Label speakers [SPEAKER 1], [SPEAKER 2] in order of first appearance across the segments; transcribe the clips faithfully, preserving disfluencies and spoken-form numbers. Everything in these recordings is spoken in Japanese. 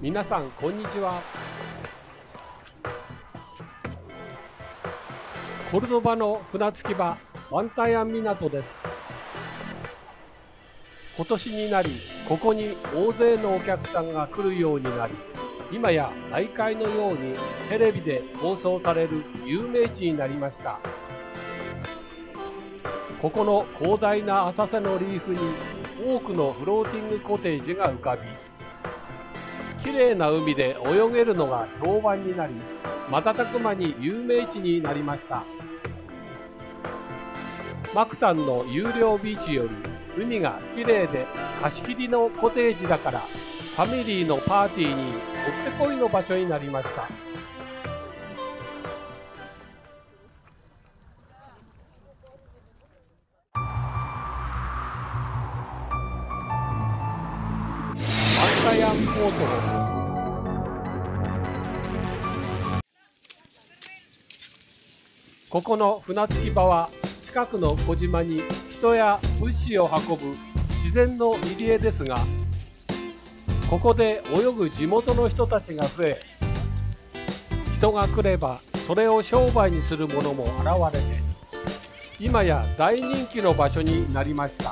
[SPEAKER 1] 皆さんこんにちは。コルドバの船着き場バンタイアン港です。今年になりここに大勢のお客さんが来るようになり、今や毎回のようにテレビで放送される有名地になりました。ここの広大な浅瀬のリーフに多くのフローティングコテージが浮かび、きれいな海で泳げるのが評判になり、瞬く間に有名地になりました。マクタンの有料ビーチより海がきれいで貸し切りのコテージだから、ファミリーのパーティーにもってこいの場所になりました。バンタイアンポートです。ここの船着き場は近くの小島に人や物資を運ぶ自然の入り江ですが、ここで泳ぐ地元の人たちが増え、人が来ればそれを商売にする者も現れて、今や大人気の場所になりました。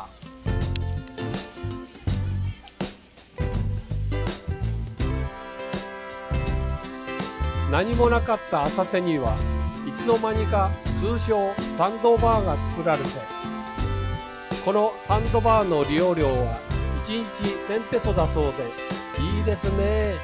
[SPEAKER 1] 何もなかった浅瀬にはいつの間にか通称サンドバーが作られて、このサンドバーの利用料はいちにちせんペソだそうで、いいですね。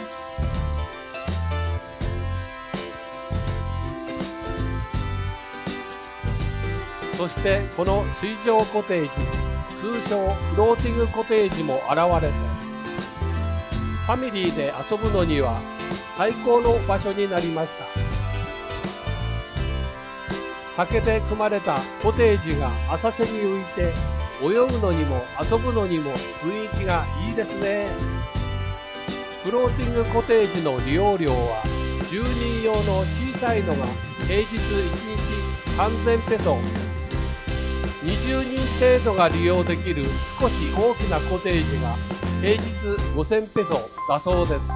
[SPEAKER 1] そしてこの水上コテージ、通称フローティングコテージも現れて、ファミリーで遊ぶのには最高の場所になりました。竹で組まれたコテージが浅瀬に浮いて、泳ぐのにも遊ぶのにも雰囲気がいいですね。フローティングコテージの利用料はじゅうにん用の小さいのが平日いちにちさんぜんペソ、にじゅうにん程度が利用できる少し大きなコテージが平日ごせんペソだそうです。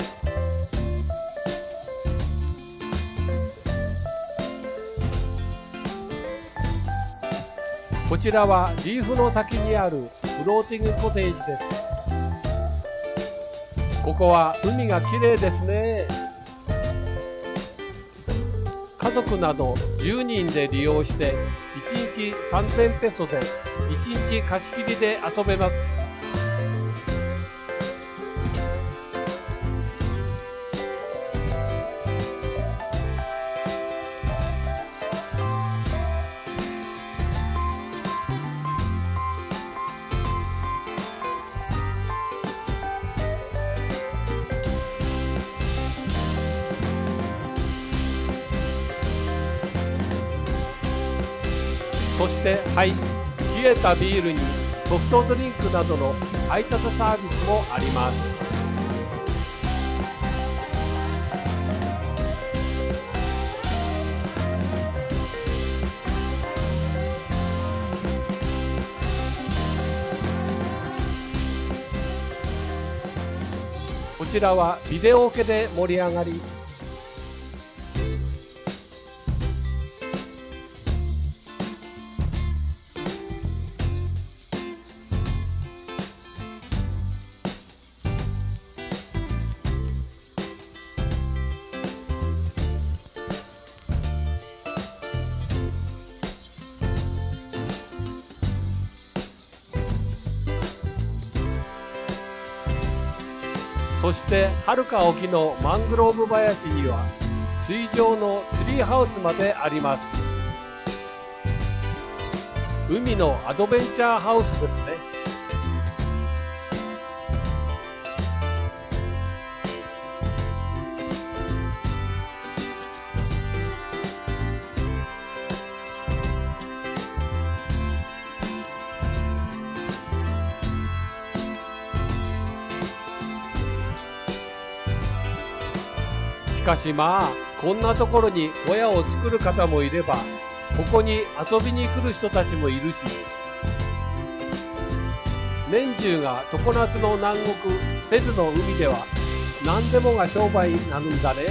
[SPEAKER 1] こちらはリーフの先にあるフローティングコテージです。ここは海がきれいですね。家族などじゅうにんで利用していちにちさんぜんペソでいちにち貸し切りで遊べます。そしてはい、冷えたビールにソフトドリンクなどの配達サービスもあります。こちらはビデオオケで盛り上がり、そしてはるか沖のマングローブ林には水上のツリーハウスまであります。海のアドベンチャーハウスですね。しかしまあこんなところに小屋を作る方もいれば、ここに遊びに来る人たちもいるし、年中が常夏の南国セルの海では何でもが商売になるんだね。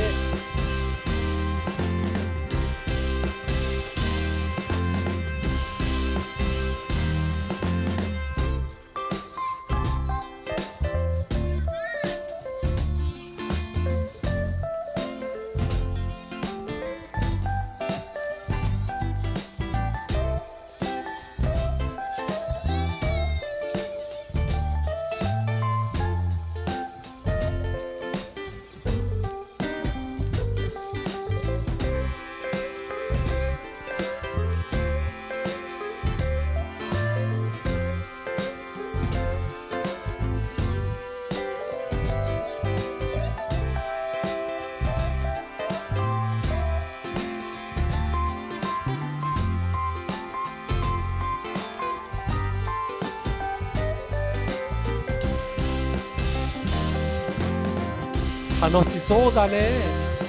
[SPEAKER 1] 楽しそうだね。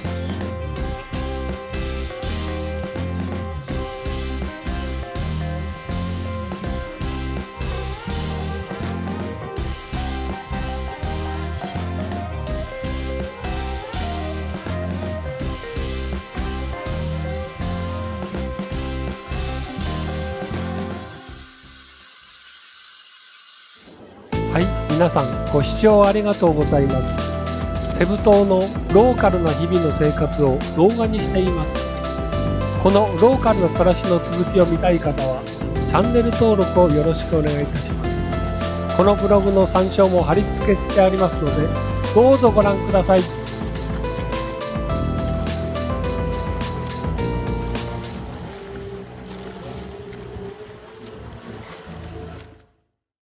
[SPEAKER 1] はい、皆さんご視聴ありがとうございます。セブ島のローカルな日々の生活を動画にしています。このローカルな暮らしの続きを見たい方はチャンネル登録をよろしくお願いいたします。このブログの参照も貼り付けしてありますので、どうぞご覧ください。